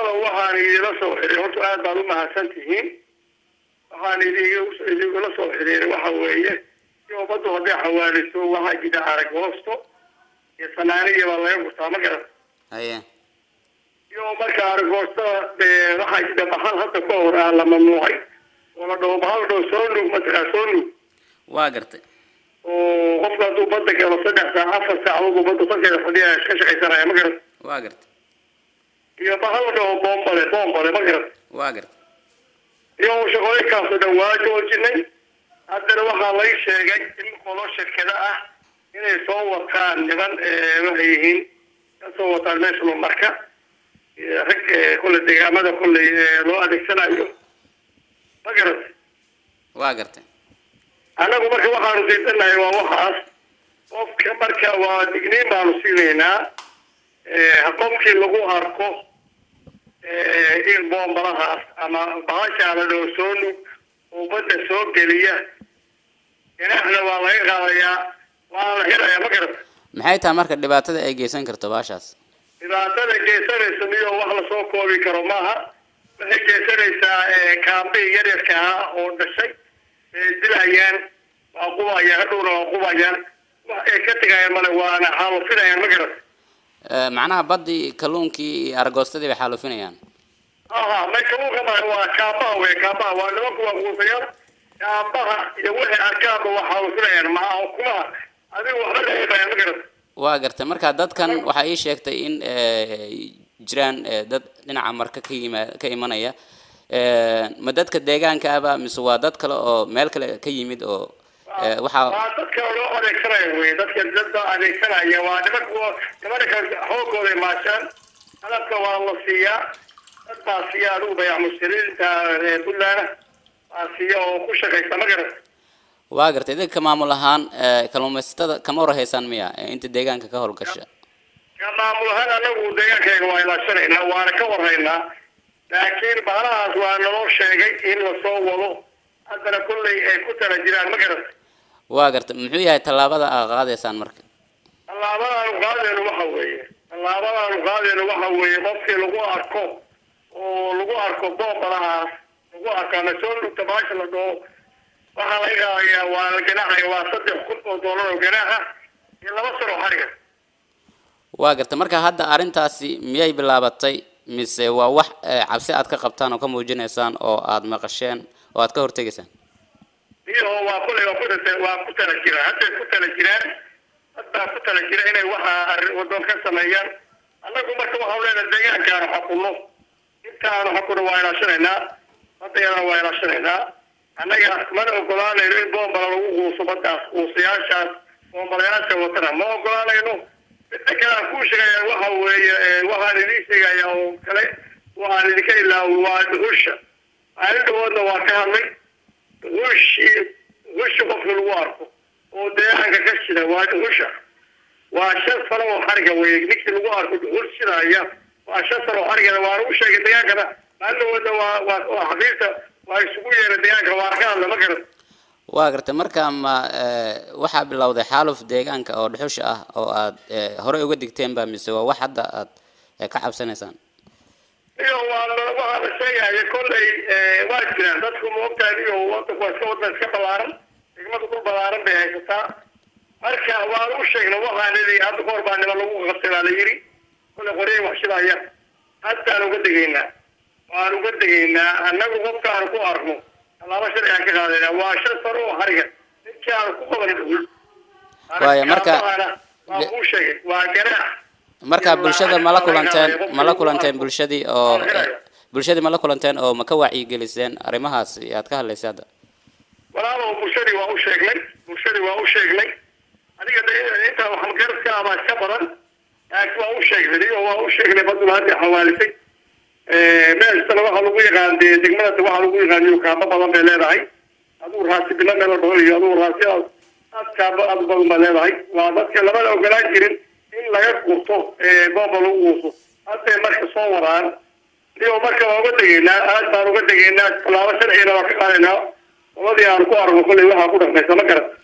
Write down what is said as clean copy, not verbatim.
waxaan idila soo xiray horta aad baad u mahadsantihiin waxaan idila soo xiray waxa weeye iyo baddu hadday xawaaliso waxaa jira arag hoosto iyo sanaaniya baa laga gurtaa ma garan haye iyo marka arag hoosta waxaa jira maxal hadda ka hor la mamnuucay oo la dhaho maxal dhaho soo nuug mataqaa soo nuug waa gartay oo qofka hadduu badda galo 3 saac 4 saacadood badda sankeeda fadhiya ka shaqaysanaya ma garan waa gartay iyo maxal dhaho bombale ma garan waa gartay iyo shaqooyinkaas oo dhan waa joojinay haddana waxaa laga sheegay in qolo shirkada ah inay soo wataan niman waxay yihiin ka soo wataan meesha marka rag kule deegaamada kule loo adeegsanayo ma garatay waa gartay anagu marka waxaanu diidanahay waa waxaas qofka marka waa digniin baanu siinaynaa qofkii lagu arko in bombalahaas ama bahasha la dhaho soo nug oo badda soo geliya inaxna waa laga qaadayaa waa la helayaa ma garata maxay tahay marka dhibaatada ay geysan karto baashaas dhibaatada geysanaysa miyo wax la soo koobi karo maaha waxay geysanaysaa kaambi yaryarka ah oo dhashay dilayaan waa qubayaan hadhowna waa qubayaan wax ay ka tegayaan male waana xaalufinayaan ma garata macnaha baddii kalluunkii iyo argoostadii bay xaalufinayaan ما كموك ما هو كابا وكابا وأنا ما كوا كوسير كابا يوجه أركاب وحاوسنا يعني ما هو كوا هذا هو هذا يعني مقرد waa gartay marka dadkan waxa ay sheegtay in jiraan dad dhinaca marka ka imanaya ma dadka deegaanka aba mise waa dad kale oo meel kale ka yimid oo waxa dadka loo adeegsanaya way dadka adeegsanaya waa nimanka xoogooda maashan qalabka waa la siiyaa dad baa siiya adigu bayac mushkiliinta buntland baa siiya oo ku shaqaysta ma garat waa gartay idinka maamul ahaan kalluumaysatada kama warhaysaan miya inta deegaanka ka howlgasha ka maamul ahaan anagu deegaankayga waa ilaashanaynaa waana ka warhaynaa laakiin baalahaas waa naloo sheegay in la soo wado haddana kulley ay ku tala jiraan ma garat waa gartay muxuu yahay tallaabada aad qaadaysaan marka tallaabadaanu qaadayno waxa weeye qofkii lagu arko oo lagu arko bombalahaas lagu arko ama soo lugta baasha la dhaho waxaa laga qaadayaa waa la ganaaxaya waa $3,000 oo ganaaxa iyo 2 sano xariga waa gartay marka hadda arintaasi miyay bilaabatay mise waa wax cabsi aad ka qabtaan oo ka muujinaysaan oo aad maqasheen oo aad ka hortegaysaan iyo waa kulay waa ku tala jiraan hadda ku tala jiraan hadda ku tala jiraan inay waxa wadon ka sameeyaan anagu marka waxaan leenahay deegaankaan xukumo intaan xukumo waa ilaashanaynaa hadda waa ilaashanaynaa annaga mana ogolaanayno in bombala lagu quuso baddaas quusayaashaas bombalayaasha watana ma ogolaanayno inta kale aan kuu sheegaya waxa weeye waxaan idiin sheegaya oo kale waxaan idinka ilaawo waa dhuxusha maalin dhawoodna waa ka hadlay dhuxusha qofka lagu arko oo deegaanka ka jira waa dhuxusha waa 5 sano oo xariga weeye ninkii lagu arko dhuxul shidaya waa 5 sano oo xariga waana u sheegay deegaankana maalin dhawoodna waa xaqiiqta waa isugu yeeray deegaanka waa ka hadla ma garan waa gartay marka ma waxa bilowday xaaluf deegaanka oo dhuxusha ah oo aad hore uga digteen ba mise waa wax hadda aad ka cabsanaysaan iyo waa la sheegay kolley waa jiraan dadku moogtaan iyo waddan iska balaaran degmada ku balaaran bay haysataa marka waan u sheegnay waxaan idhi hadda goor baa nima lagu qabtay baa la yidhi kolley qoryahay wax shidaya haddaan uga degaynaa annagu qofkaan ku arno allaaba sharci aan ka qaadaynaa waa 5 sano oo xariga ninkii aan ku qaban dhuxul waayo marka waa kuu sheegay waa ganaax marka bulshada ma la kulanteen bulshadii ma la kulanteen oo ma ka wacyigeliseen arrimahaas aad ka hadlaysay hadda walaalo bulshadii waa u sheegnay adiga inta waxaan garabka ama ka badan laakiin waa u sheegnay baddu hadda xawaalisay meeshana waxa lagu yaqaan degmada waxa lagu yaqaan kaama badan bay leedahay aduu raasi bila meel dhaw iyo aduu raasi kaama badan bay leedahay waa dadka labada ogolaan jirin in laga gurto bomba lagu guuso hadda marka soo waraan iyo marka uga degeynaa aad baan uga degeynaa talaabo sharciina waa ka qaadaynaa wadii aan ku arko kulay waxa ku dhaxaysa ma garan